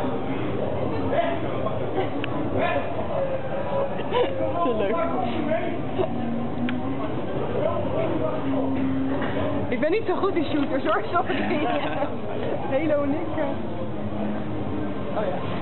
Te leuk. Ik ben niet zo goed in shooters hoor, sorry. Halo niks. Oh ja.